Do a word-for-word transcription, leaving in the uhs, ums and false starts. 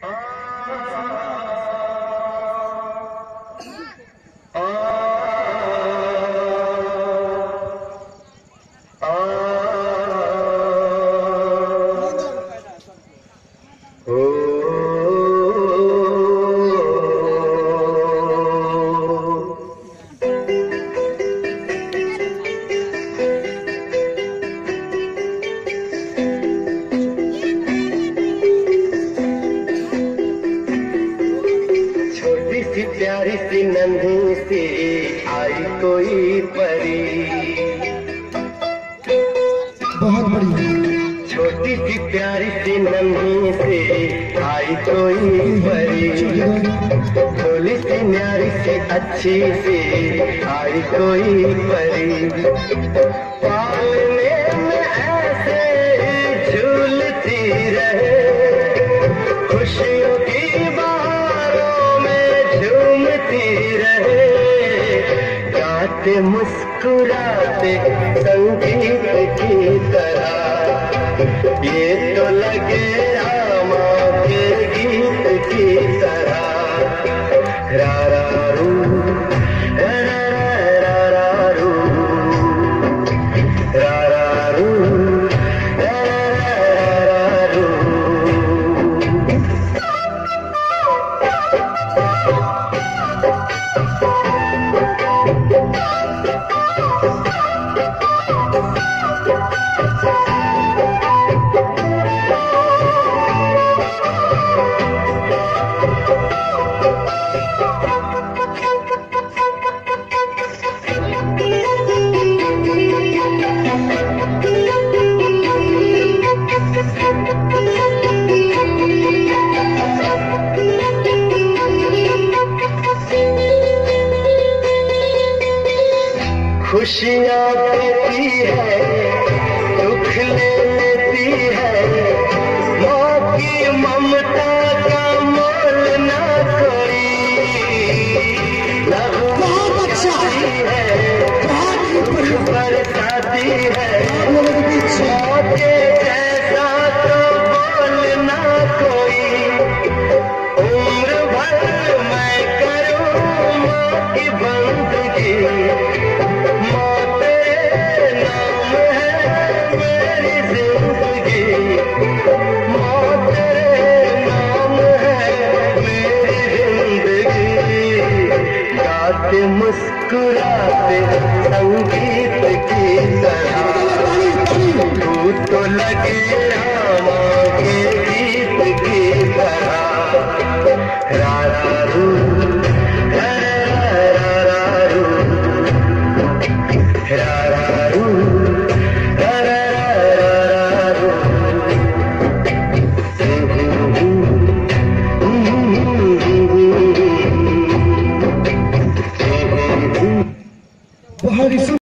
प्यारी सी नन्ही सी आई कोई परी, बहुत बड़ी छोटी सी प्यारी सी नन्ही सी आई कोई परी, भोली सी न्यारी सी अच्छी सी आई कोई परी, पालने में ऐसे झूलती रहे, खुशियों की बहारों में झूमती रहे, गाते मुस्कुराते संगीत की तरह, ये तो लगे रामा के गीत की तरह। रा रा रू, रा रा रा रू, रा रा रू, रा रा रू। खुशियाँ देती है, दुख ले लेती है, माँ की ममता का मोल ना कोई, बहुत अच्छा है, दुख बरसाती है, माँ के जैसा तो बोल ना कोई, उम्र भर मैं करूँ माँ की बंदगी, मुस्कुराते संगीत की तरह, तू तो लगे रामा के गीत की तरह। रा रा रू, रा रा रा रू, रा रा रू, रा रा रा रू। बहुत